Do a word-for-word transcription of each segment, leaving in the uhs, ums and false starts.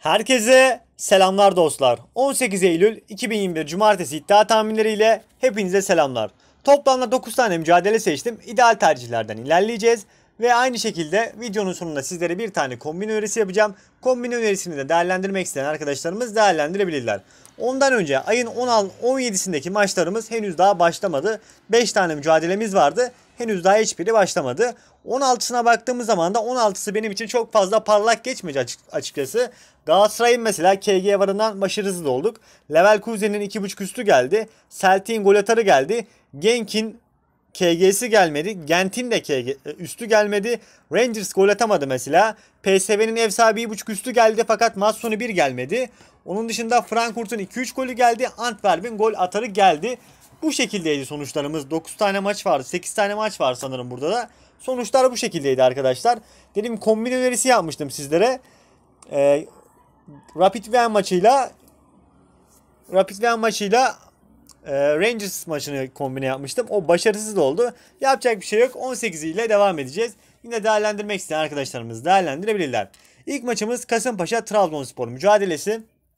Herkese selamlar dostlar. on sekiz Eylül iki bin yirmi bir Cumartesi iddia tahminleriyle hepinize selamlar. Toplamda dokuz tane mücadele seçtim. İdeal tercihlerden ilerleyeceğiz. Ve aynı şekilde videonun sonunda sizlere bir tane kombin önerisi yapacağım. Kombin önerisini de değerlendirmek isteyen arkadaşlarımız değerlendirebilirler. Ondan önce ayın on yedisindeki maçlarımız henüz daha başlamadı. beş tane mücadelemiz vardı. Henüz daha hiçbiri başlamadı. on altısına baktığımız zaman da on altısı benim için çok fazla parlak geçmeyecek açıkçası. Galatasaray'ın mesela K G varından başarısız olduk. Leverkusen'in iki buçuk üstü geldi. Celtic'in gol atarı geldi. Genk'in K G'si gelmedi. Gent'in de K G üstü gelmedi. Rangers gol atamadı mesela. P S V'nin ev sahibi bir buçuk üstü geldi fakat maç sonu bir gelmedi. Onun dışında Frankfurt'un iki üç golü geldi. Antwerp'in gol atarı geldi. Bu şekildeydi sonuçlarımız. dokuz tane maç vardı. sekiz tane maç var sanırım burada da. Sonuçlar bu şekildeydi arkadaşlar. Dedim kombin önerisi yapmıştım sizlere. Ee, Rapid Wien maçıyla Rapid Wien maçıyla e, Rangers maçını kombine yapmıştım. O başarısız oldu. Yapacak bir şey yok. on sekiz ile devam edeceğiz. Yine değerlendirmek isteyen arkadaşlarımız değerlendirebilirler. İlk maçımız Kasımpaşa Trabzonspor mücadelesi.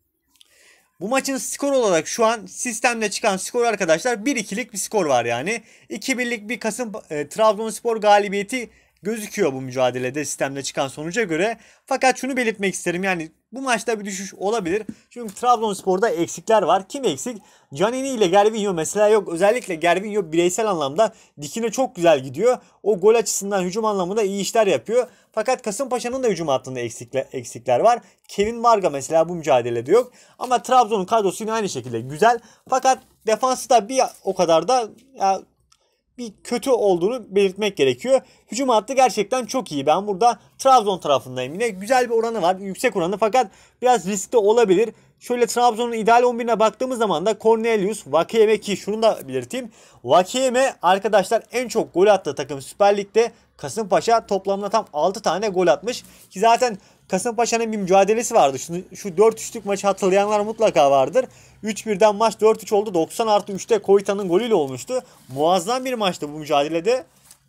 Bu maçın skor olarak şu an sistemde çıkan skor arkadaşlar bir ikilik bir skor var yani. iki birlik bir Kasım e, Trabzonspor galibiyeti gözüküyor bu mücadelede sistemde çıkan sonuca göre. Fakat şunu belirtmek isterim, yani bu maçta bir düşüş olabilir. Çünkü Trabzonspor'da eksikler var. Kim eksik? Canini ile Gervinho mesela yok. Özellikle Gervinho bireysel anlamda dikine çok güzel gidiyor. O gol açısından hücum anlamında iyi işler yapıyor. Fakat Kasımpaşa'nın da hücum hattında eksikler, eksikler var. Kevin Varga mesela bu mücadelede yok. Ama Trabzon'un kadrosu yine aynı şekilde güzel. Fakat defansı da bir o kadar da ya, bir kötü olduğunu belirtmek gerekiyor. Hücum hattı gerçekten çok iyi. Ben burada Trabzon tarafındayım. Yine güzel bir oranı var. Yüksek oranı fakat biraz riskli olabilir. Şöyle Trabzon'un ideal on birine baktığımız zaman da Cornelius, Vakeme, ki şunu da belirteyim. Vakeme arkadaşlar en çok gol attığı takım Süper Lig'de. Kasımpaşa toplamda tam altı tane gol atmış. Ki zaten Kasımpaşa'nın bir mücadelesi vardı. Şu, şu dört üçlük maçı hatırlayanlar mutlaka vardır. üç birden maç dört üç oldu. doksan artı üçte Koyta'nın golüyle olmuştu. Muazzam bir maçtı bu mücadelede.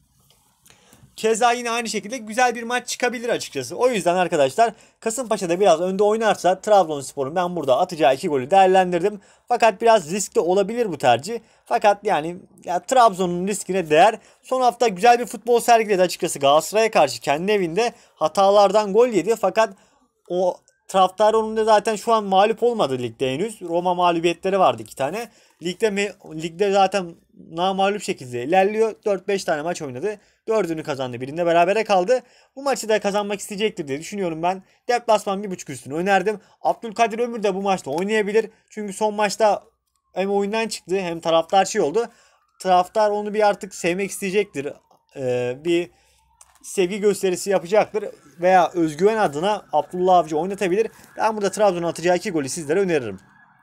Keza yine aynı şekilde güzel bir maç çıkabilir açıkçası. O yüzden arkadaşlar Kasımpaşa'da biraz önde oynarsa Trabzonspor'un ben burada atacağı iki golü değerlendirdim. Fakat biraz riskli olabilir bu tercih. Fakat yani ya, Trabzon'un riskine değer. Son hafta güzel bir futbol sergiledi açıkçası. Galatasaray'a karşı kendi evinde hatalardan gol yedi. Fakat o taraftar onun da zaten şu an mağlup olmadı ligde henüz. Roma mağlubiyetleri vardı iki tane. Ligde ligde zaten namağlup şekilde ilerliyor. dört beş tane maç oynadı. dördünü kazandı. Birinde berabere kaldı. Bu maçı da kazanmak isteyecektir diye düşünüyorum ben. Deplasman bir buçuk üstünü önerdim. Abdülkadir Ömür de bu maçta oynayabilir. Çünkü son maçta hem oyundan çıktı hem taraftar şey oldu. Taraftar onu bir artık sevmek isteyecektir. Ee, bir sevgi gösterisi yapacaktır. Veya özgüven adına Abdullah Avcı oynatabilir. Ben burada Trabzon'un atacağı iki golü sizlere öneririm.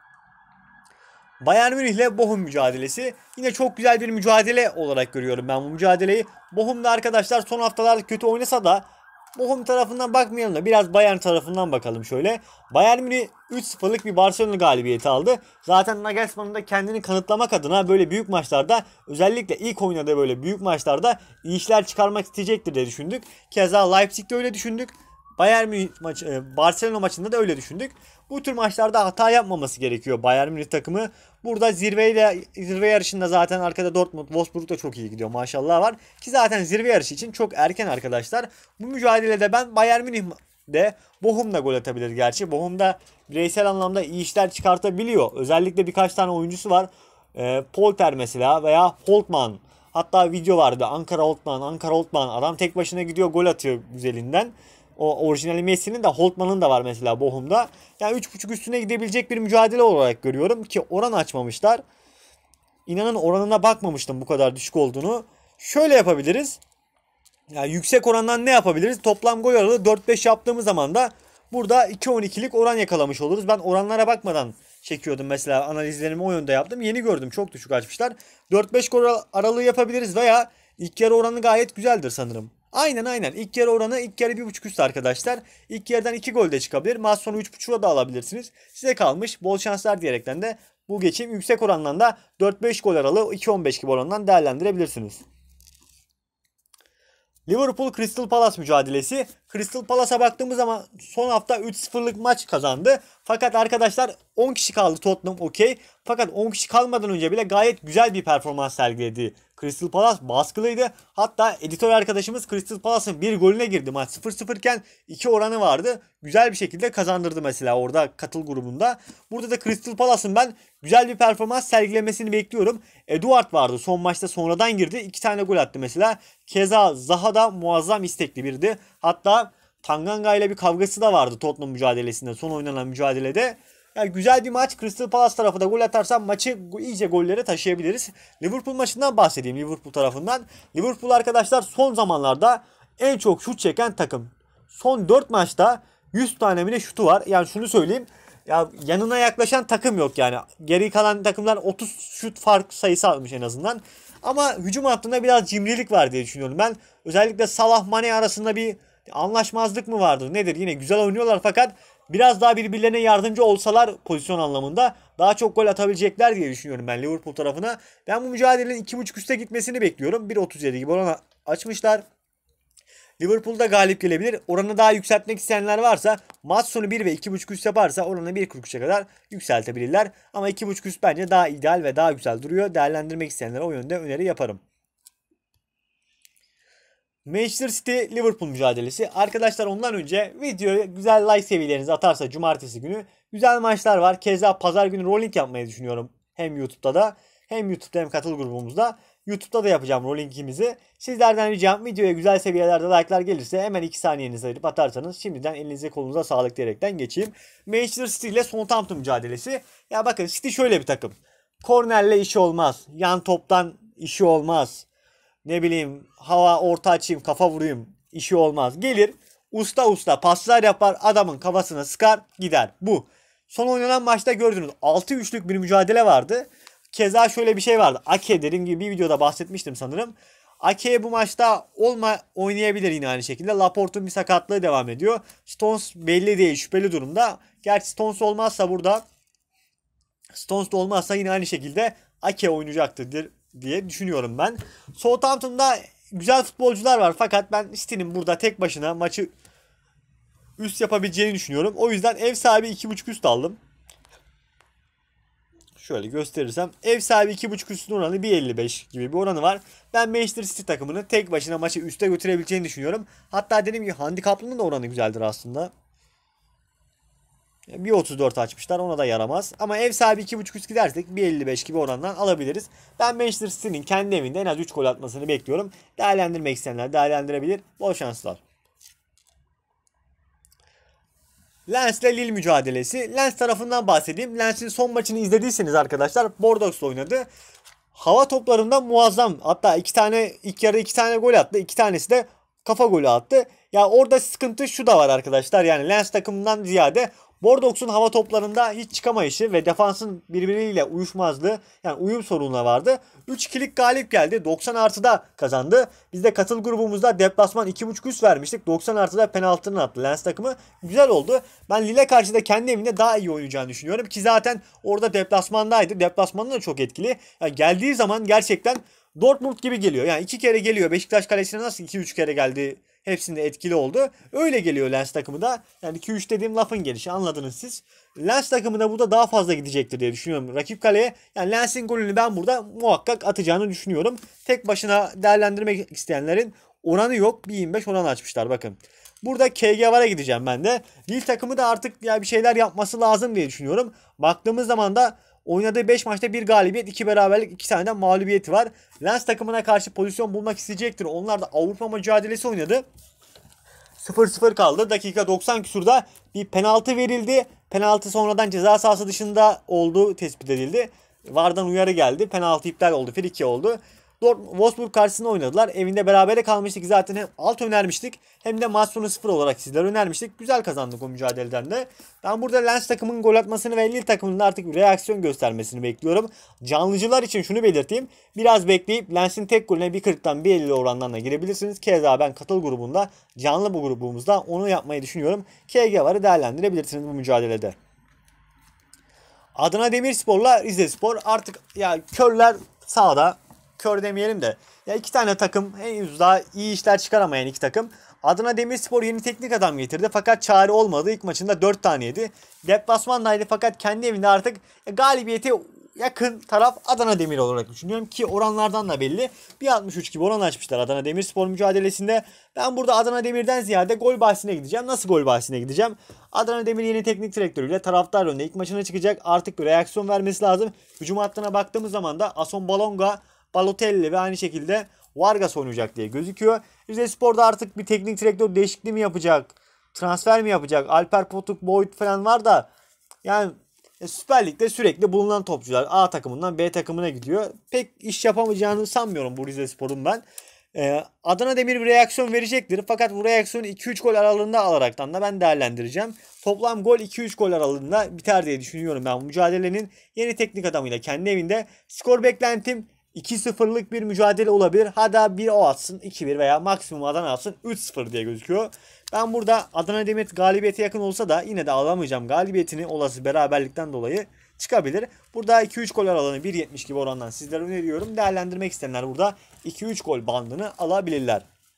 Bayern Münih ile Bochum mücadelesi. Yine çok güzel bir mücadele olarak görüyorum ben bu mücadeleyi. Bochum'da arkadaşlar son haftalarda kötü oynasa da Bochum tarafından bakmayalım da biraz Bayern tarafından bakalım şöyle. Bayern Münih üç sıfırlık bir Barcelona galibiyeti aldı. Zaten Nagelsmann'ın da kendini kanıtlamak adına böyle büyük maçlarda, özellikle ilk oynadığı böyle büyük maçlarda iyi işler çıkarmak isteyecektir diye düşündük. Keza Leipzig'te öyle düşündük. Bayern Münih maçı, Barcelona maçında da öyle düşündük. Bu tür maçlarda hata yapmaması gerekiyor Bayern Münih takımı. Burada zirveyle zirve yarışında zaten arkada Dortmund, Wolfsburg da çok iyi gidiyor. Maşallah var. Ki zaten zirve yarışı için çok erken arkadaşlar. Bu mücadelede ben Bayern Münih'de Bochum da gol atabilir gerçi. Bochum da bireysel anlamda iyi işler çıkartabiliyor. Özellikle birkaç tane oyuncusu var. E, Polter mesela veya Holtman. Hatta video vardı. Ankara Holtman, Ankara Holtman. Adam tek başına gidiyor, gol atıyor güzelinden. O orijinali Messi'nin de Holtman'ın da var mesela Bochum'da. Yani üç buçuk üstüne gidebilecek bir mücadele olarak görüyorum ki oran açmamışlar. İnanın oranına bakmamıştım bu kadar düşük olduğunu. Şöyle yapabiliriz. Yani yüksek orandan ne yapabiliriz? Toplam gol aralığı dört beş yaptığımız zaman da burada iki on ikilik oran yakalamış oluruz. Ben oranlara bakmadan çekiyordum mesela, analizlerimi o yönde yaptım. Yeni gördüm, çok düşük açmışlar. dört beş gol aralığı yapabiliriz veya ilk yarı oranı gayet güzeldir sanırım. Aynen aynen. İlk yarı oranı ilk yarı bir buçuk üst arkadaşlar. İlk yarıdan iki gol de çıkabilir. Maç sonu üç buçuğa da alabilirsiniz. Size kalmış. Bol şanslar diyerekten de bu geçim yüksek orandan da dört beş gol aralığı iki on beş gibi orandan değerlendirebilirsiniz. Liverpool Crystal Palace mücadelesi. Crystal Palace'a baktığımız zaman son hafta üç sıfırlık maç kazandı. Fakat arkadaşlar on kişi kaldı Tottenham, okey. Fakat on kişi kalmadan önce bile gayet güzel bir performans sergiledi. Crystal Palace baskılıydı. Hatta editör arkadaşımız Crystal Palace'ın bir golüne girdi. Maç sıfır sıfır iken iki oranı vardı. Güzel bir şekilde kazandırdı mesela orada katıl grubunda. Burada da Crystal Palace'ın ben güzel bir performans sergilemesini bekliyorum. Eduard vardı son maçta, sonradan girdi. iki tane gol attı mesela. Keza Zaha da muazzam istekli birdi. Hatta Tanganga ile bir kavgası da vardı Tottenham mücadelesinde, son oynanan mücadelede. Yani güzel bir maç. Crystal Palace tarafı da gol atarsam maçı iyice gollere taşıyabiliriz. Liverpool maçından bahsedeyim, Liverpool tarafından. Liverpool arkadaşlar son zamanlarda en çok şut çeken takım. Son dört maçta yüz tane bile şutu var. Yani şunu söyleyeyim. Ya yanına yaklaşan takım yok yani. Geri kalan takımlar otuz şut fark sayısı almış en azından. Ama hücum hattında biraz cimrilik var diye düşünüyorum ben. Özellikle Salah Mane arasında bir anlaşmazlık mı vardır nedir? Yine güzel oynuyorlar fakat biraz daha birbirlerine yardımcı olsalar pozisyon anlamında daha çok gol atabilecekler diye düşünüyorum ben Liverpool tarafına. Ben bu mücadelenin iki buçuk üste gitmesini bekliyorum. bir otuz yedi gibi oran açmışlar. Liverpool'da galip gelebilir. Oranı daha yükseltmek isteyenler varsa maç sonu bir ve iki buçuk üst yaparsa oranı bir kırk üçe kadar yükseltebilirler. Ama iki buçuk üst bence daha ideal ve daha güzel duruyor. Değerlendirmek isteyenlere o yönde öneri yaparım. Manchester City Liverpool mücadelesi. Arkadaşlar ondan önce videoya güzel like seviyelerinizi atarsa cumartesi günü güzel maçlar var. Keza pazar günü rolling yapmayı düşünüyorum. Hem YouTube'da da hem YouTube'da hem katıl grubumuzda. YouTube'da da yapacağım rollingimizi. Sizlerden ricam videoya güzel seviyelerde like'lar gelirse hemen iki saniyenizi ayırıp atarsanız şimdiden elinize kolunuza sağlık diyerekten geçeyim. Manchester City ile Southampton mücadelesi. Ya bakın City şöyle bir takım. Kornerle işi olmaz. Yan toptan işi olmaz. Ne bileyim hava orta açayım kafa vurayım işi olmaz. Gelir usta usta paslar yapar, adamın kafasına sıkar gider. Bu. Son oynanan maçta gördünüz altı üçlük bir mücadele vardı. Keza şöyle bir şey vardı. Ake dediğim gibi bir videoda bahsetmiştim sanırım. Ake bu maçta olma oynayabilir yine aynı şekilde. Laporte'un bir sakatlığı devam ediyor. Stones belli değil, şüpheli durumda. Gerçi Stones olmazsa burada Stones da olmazsa yine aynı şekilde Ake oynayacaktır diye düşünüyorum ben. Southampton'da güzel futbolcular var fakat ben City'nin burada tek başına maçı üst yapabileceğini düşünüyorum. O yüzden ev sahibi iki buçuk üst aldım. Şöyle gösterirsem ev sahibi iki buçuk üstün oranı bir elli beş gibi bir oranı var. Ben Manchester City takımını tek başına maçı üste götürebileceğini düşünüyorum. Hatta dediğim gibi handikaplının da oranı güzeldir aslında. bir otuz dört açmışlar, ona da yaramaz. Ama ev sahibi iki buçuk üst gidersek bir elli beş gibi orandan alabiliriz. Ben Manchester City'nin kendi evinde en az üç gol atmasını bekliyorum. Değerlendirmek isteyenler değerlendirebilir. Bol şanslar. Lens ile Lille mücadelesi. Lens tarafından bahsedeyim. Lens'in son maçını izlediyseniz arkadaşlar Bordeaux'la oynadı. Hava toplarında muazzam. Hatta iki tane ilk yarıda iki tane gol attı. İki tanesi de kafa golü attı. Ya orada sıkıntı şu da var arkadaşlar. Yani Lens takımından ziyade Bordeaux'un hava toplarında hiç çıkamayışı ve defansın birbiriyle uyuşmazlığı, yani uyum sorunu vardı. üç ikilik galip geldi. doksan artıda kazandı. Biz de katıl grubumuzda deplasman iki buçuk üst vermiştik. doksan artıda penaltını attı Lens takımı. Güzel oldu. Ben Lille karşıda kendi evinde daha iyi oynayacağını düşünüyorum ki zaten orada deplasmandaydı. Deplasmanda da çok etkili. Yani geldiği zaman gerçekten Dortmund gibi geliyor. Yani iki kere geliyor. Beşiktaş kalesine nasıl iki üç kere geldi? Hepsinde etkili oldu. Öyle geliyor Lens takımı da. Yani iki üç dediğim lafın gelişi, anladınız siz. Lens takımı da burada daha fazla gidecektir diye düşünüyorum. Rakip kaleye yani Lens'in golünü ben burada muhakkak atacağını düşünüyorum. Tek başına değerlendirmek isteyenlerin oranı yok. bir yirmi beş oran açmışlar bakın. Burada K G Var'a gideceğim ben de. Lille takımı da artık ya bir şeyler yapması lazım diye düşünüyorum. Baktığımız zaman da oynadığı beş maçta bir galibiyet, iki beraberlik, iki tane de mağlubiyeti var. Lens takımına karşı pozisyon bulmak isteyecektir. Onlar da Avrupa mücadelesi oynadı. sıfır sıfır kaldı. Dakika doksan küsurda bir penaltı verildi. Penaltı sonradan ceza sahası dışında olduğu tespit edildi. Vardan uyarı geldi. Penaltı iptal oldu. Friki oldu. Wolfsburg karşısında oynadılar. Evinde berabere kalmıştık. Zaten hem alt önermiştik hem de maç sonu sıfır olarak sizler önermiştik. Güzel kazandık o mücadeleden de. Ben burada Lens takımın gol atmasını ve Lille takımının artık bir reaksiyon göstermesini bekliyorum. Canlıcılar için şunu belirteyim. Biraz bekleyip Lens'in tek golüne bir kırktan bir elli orandan da girebilirsiniz. Keza ben katıl grubunda, canlı bu grubumuzda onu yapmayı düşünüyorum. K G Var'ı değerlendirebilirsiniz bu mücadelede. Adana Demirspor'la Rizespor artık ya körler sağda, kör demeyelim de. Ya iki tane takım henüz daha iyi işler çıkaramayan iki takım. Adana Demirspor yeni teknik adam getirdi fakat çare olmadı. İlk maçında dört tane yedi. Deplasmandaydı fakat kendi evinde artık galibiyete yakın taraf Adana Demir olarak düşünüyorum ki oranlardan da belli. bir altmış üç gibi oran açmışlar Adana Demirspor mücadelesinde. Ben burada Adana Demir'den ziyade gol bahsine gideceğim. Nasıl gol bahsine gideceğim? Adana Demir yeni teknik direktörüyle taraftar önünde ilk maçına çıkacak. Artık bir reaksiyon vermesi lazım. Hücum hattına baktığımız zaman da Ason Balonga, Balotelli ve aynı şekilde Vargas oynayacak diye gözüküyor. Rizespor'da artık bir teknik direktör değişikliği mi yapacak? Transfer mi yapacak? Alper Potuk, Boyd falan var da yani Süper Lig'de sürekli bulunan topçular A takımından B takımına gidiyor. Pek iş yapamayacağını sanmıyorum bu Rizespor'un ben. Ee, Adana Demir bir reaksiyon verecektir. Fakat bu reaksiyonu iki üç gol aralığında alaraktan da ben değerlendireceğim. Toplam gol iki üç gol aralığında biter diye düşünüyorum ben bu mücadelenin. Yeni teknik adamıyla kendi evinde. Skor beklentim iki sıfırlık bir mücadele olabilir. Hadi bir o atsın iki bir veya maksimum Adana atsın üç sıfır diye gözüküyor. Ben burada Adana Demir galibiyete yakın olsa da yine de alamayacağım galibiyetini olası beraberlikten dolayı çıkabilir. Burada iki üç gol aralığını bir yetmiş gibi orandan sizlere öneriyorum. Değerlendirmek isteyenler burada iki üç gol bandını alabilirler.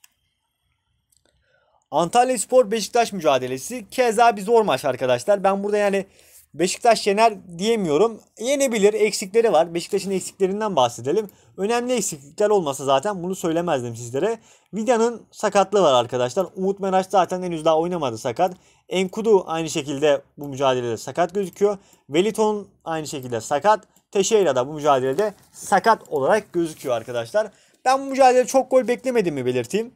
Antalyaspor Beşiktaş mücadelesi keza bir zor maç arkadaşlar. Ben burada yani Beşiktaş yener diyemiyorum. Yenebilir. Eksikleri var. Beşiktaş'ın eksiklerinden bahsedelim. Önemli eksiklikler olmasa zaten bunu söylemezdim sizlere. Vida'nın sakatlığı var arkadaşlar. Umut Meraş zaten henüz daha oynamadı sakat. Enkudu aynı şekilde bu mücadelede sakat gözüküyor. Wellington aynı şekilde sakat. Teixeira da bu mücadelede sakat olarak gözüküyor arkadaşlar. Ben bu mücadelede çok gol beklemediğimi belirteyim.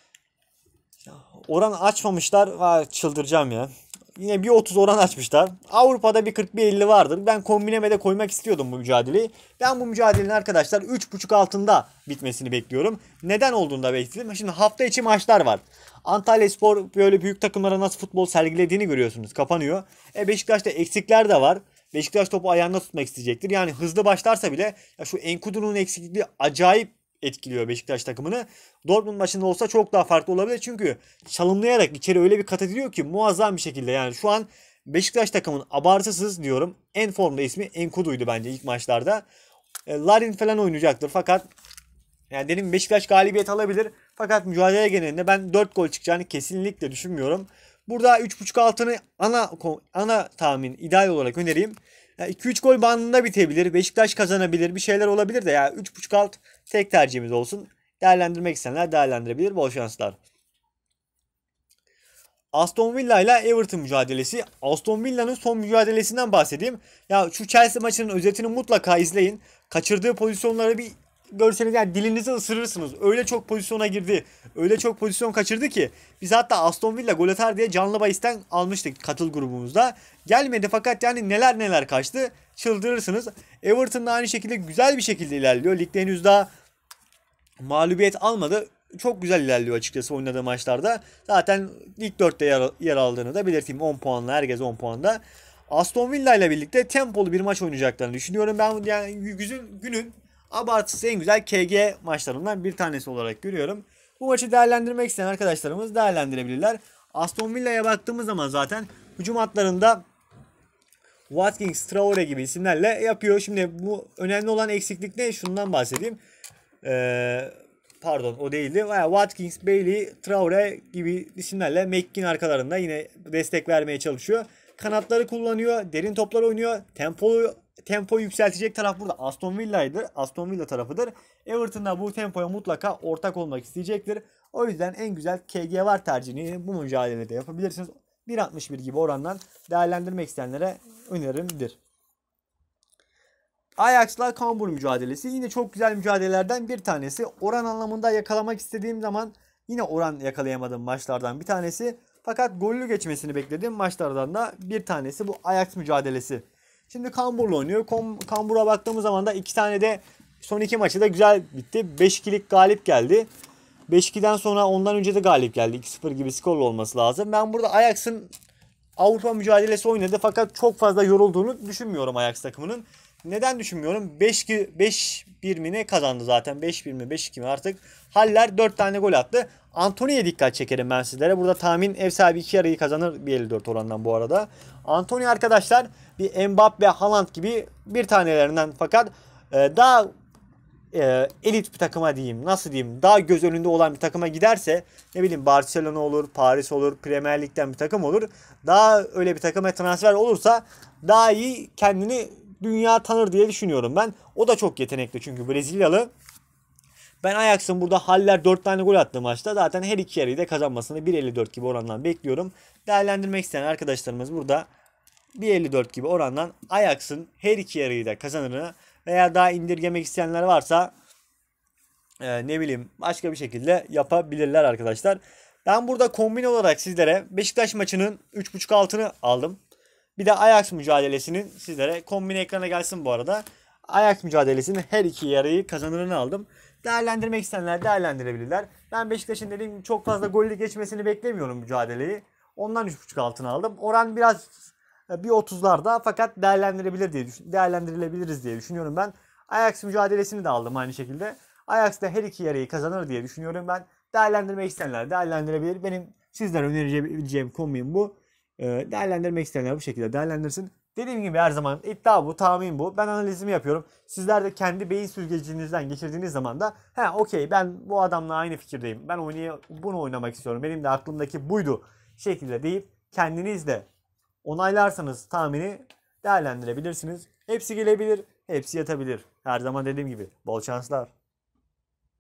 Oran açmamışlar. Aa, çıldıracağım ya. Yine bir otuz oran açmışlar. Avrupa'da bir kırk bir elli vardır. Ben kombineme de koymak istiyordum bu mücadeleyi. Ben bu mücadelenin arkadaşlar üç buçuk altında bitmesini bekliyorum. Neden olduğunu da bekledim. Şimdi hafta içi maçlar var. Antalyaspor böyle büyük takımlara nasıl futbol sergilediğini görüyorsunuz. Kapanıyor. E Beşiktaş'ta eksikler de var. Beşiktaş topu ayağında tutmak isteyecektir. Yani hızlı başlarsa bile ya şu Enkudu'nun eksikliği acayip etkiliyor Beşiktaş takımını. Dortmund maçında olsa çok daha farklı olabilir. Çünkü çalımlayarak içeri öyle bir kat ediliyor ki muazzam bir şekilde. Yani şu an Beşiktaş takımının abartısız diyorum en formda ismi Enkudu'ydu bence ilk maçlarda. E, Larin falan oynayacaktır fakat yani dedim Beşiktaş galibiyet alabilir. Fakat mücadele genelinde ben dört gol çıkacağını kesinlikle düşünmüyorum. Burada üç buçuk altını ana ana tahmin ideal olarak önereyim. Yani iki üç gol bandında bitebilir. Beşiktaş kazanabilir. Bir şeyler olabilir de ya üç buçuk alt tek tercihimiz olsun. Değerlendirmek isteyenler değerlendirebilir. Bol şanslar. Aston Villa ile Everton mücadelesi. Aston Villa'nın son mücadelesinden bahsedeyim. Ya şu Chelsea maçının özetini mutlaka izleyin. Kaçırdığı pozisyonları bir görseniz yani dilinizi ısırırsınız. Öyle çok pozisyona girdi. Öyle çok pozisyon kaçırdı ki. Biz hatta Aston Villa gol atar diye canlı bahisten almıştık katıl grubumuzda. Gelmedi fakat yani neler neler kaçtı. Çıldırırsınız. Everton da aynı şekilde güzel bir şekilde ilerliyor. Ligde henüz daha mağlubiyet almadı. Çok güzel ilerliyor açıkçası oynadığı maçlarda. Zaten ilk dörtte yer, yer aldığını da belirteyim. on puanla herkes on puanda. Aston Villa ile birlikte tempolu bir maç oynayacaklarını düşünüyorum. Ben yani günün, günün abartısı en güzel K G maçlarından bir tanesi olarak görüyorum. Bu maçı değerlendirmek isteyen arkadaşlarımız değerlendirebilirler. Aston Villa'ya baktığımız zaman zaten hücum hatlarında Watkins, Traore gibi isimlerle yapıyor. Şimdi bu önemli olan eksiklik ne? Şundan bahsedeyim. Ee, pardon o değildi. Watkins, Bailey, Traore gibi isimlerle McGinn arkalarında yine destek vermeye çalışıyor. Kanatları kullanıyor. Derin toplar oynuyor. Tempoyu tempoyu yükseltecek taraf burada Aston Villa'ydı. Aston Villa tarafıdır. Everton da bu tempoya mutlaka ortak olmak isteyecektir. O yüzden en güzel K G var tercihini bu mücadelede yapabilirsiniz. bir altmış bir gibi orandan değerlendirmek isteyenlere önerimdir. Ajax'la Cambuur mücadelesi yine çok güzel mücadelelerden bir tanesi. Oran anlamında yakalamak istediğim zaman yine oran yakalayamadığım maçlardan bir tanesi. Fakat gollü geçmesini beklediğim maçlardan da bir tanesi bu Ajax mücadelesi. Şimdi Cambuur'la oynuyor. Cambuur'a baktığımız zaman da iki tane de son iki maçı da güzel bitti. beş ikilik galip geldi. beş ikiden sonra ondan önce de galip geldi. iki sıfır gibi skorlu olması lazım. Ben burada Ajax'ın Avrupa mücadelesi oynadı fakat çok fazla yorulduğunu düşünmüyorum Ajax takımının. Neden düşünmüyorum? beş bir mi ne kazandı zaten? beş bir mi beş iki mi artık? Haller dört tane gol attı. Antony'ye dikkat çekerim ben sizlere. Burada tahmin ev sahibi iki yarıyı kazanır bir elli dört orandan bu arada. Antony arkadaşlar bir Mbappe, Haaland gibi bir tanelerinden fakat daha e, elit bir takıma diyeyim, nasıl diyeyim, daha göz önünde olan bir takıma giderse, ne bileyim Barcelona olur, Paris olur, Premier Lig'den bir takım olur. Daha öyle bir takıma transfer olursa daha iyi kendini dünya tanır diye düşünüyorum ben. O da çok yetenekli çünkü Brezilyalı. Ben Ajax'ın burada Haller dört tane gol attığı maçta zaten her iki yarıyı da kazanmasını bir elli dört gibi orandan bekliyorum. Değerlendirmek isteyen arkadaşlarımız burada bir elli dört gibi orandan Ajax'ın her iki yarıyı da kazanırını veya daha indirgemek isteyenler varsa e, ne bileyim başka bir şekilde yapabilirler arkadaşlar. Ben burada kombin olarak sizlere Beşiktaş maçının üç buçuk altını aldım. Bir de Ajax mücadelesinin sizlere kombin ekrana gelsin bu arada. Ajax mücadelesinin her iki yarıyı kazanırını aldım. Değerlendirmek isteyenler değerlendirebilirler. Ben Beşiktaş'ın dediğim gibi çok fazla gollü geçmesini beklemiyorum mücadeleyi. Ondan üç buçuk altına aldım. Oran biraz bir otuzlarda fakat değerlendirebilir diye değerlendirilebiliriz diye düşünüyorum ben. Ajax mücadelesini de aldım aynı şekilde. Ajax da her iki yarıyı kazanır diye düşünüyorum ben. Değerlendirmek isteyenler değerlendirebilir. Benim sizlere önereceğim kombin bu. Ee, değerlendirmek isteyenler bu şekilde değerlendirsin. Dediğim gibi her zaman iddia bu, tahmin bu. Ben analizimi yapıyorum. Sizler de kendi beyin süzgecinizden geçirdiğiniz zaman da he okey ben bu adamla aynı fikirdeyim. Ben oynay bunu oynamak istiyorum. Benim de aklımdaki buydu şekilde deyip kendiniz de onaylarsanız tahmini değerlendirebilirsiniz. Hepsi gelebilir, hepsi yatabilir. Her zaman dediğim gibi bol şanslar.